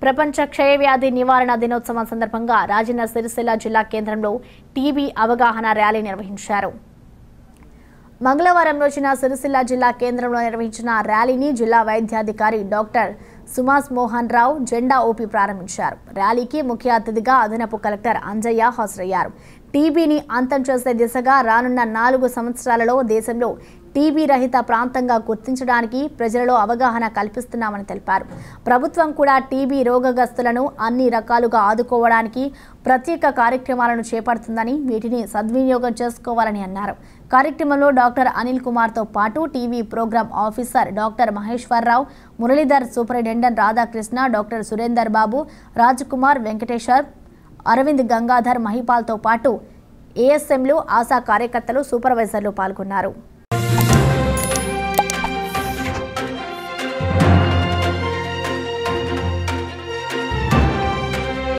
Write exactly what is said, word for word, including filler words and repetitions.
ప్రపంచ క్షయవ్యాధి నివారణ దినోత్సవం సందర్భంగా రాజన్న సిరిసిల్ల జిల్లా కేంద్రంలో టీబీ అవగాహన ర్యాలీ నిర్వహించారు. మంగళవారం రోజున సిరిసిల్ల జిల్లా కేంద్రంలో నిర్వహించిన ర్యాలీని జిల్లా వైద్యాధికారి డాక్టర్ సుమాస్ మోహన్ రావు జెండా ఊపి ప్రారంభించారు. ర్యాలీకి ముఖ్య అతిథిగా అదనపు కలెక్టర్ అంజయ్య హాజరయ్యారు. టీబీని అంతం చేసే దిశగా రానున్న నాలుగు సంవత్సరాలలో దేశంలో టీబీ రహిత ప్రాంతంగా గుర్తించడానికి ప్రజలలో అవగాహన కల్పిస్తున్నామని తెలిపారు. ప్రభుత్వం కూడా టీబీ రోగగ్రస్తులను అన్ని రకాలుగా ఆదుకోవడానికి ప్రత్యేక కార్యక్రమాలను చేపడుతుందని, వీటిని సద్వినియోగం చేసుకోవాలని అన్నారు. కార్యక్రమంలో డాక్టర్ అనిల్ కుమార్తో పాటు TB programme officer doctor Maheswara Rao, Muralidhar, superintendent Radhakrishna, doctor Surender Babu, Rajkumar, Venkateshwar, Arvind, Gangadhar, మహిపాల్తో పాటు ఏఎస్ఎంలు, ఆశా కార్యకర్తలు, సూపర్వైజర్లు పాల్గొన్నారు.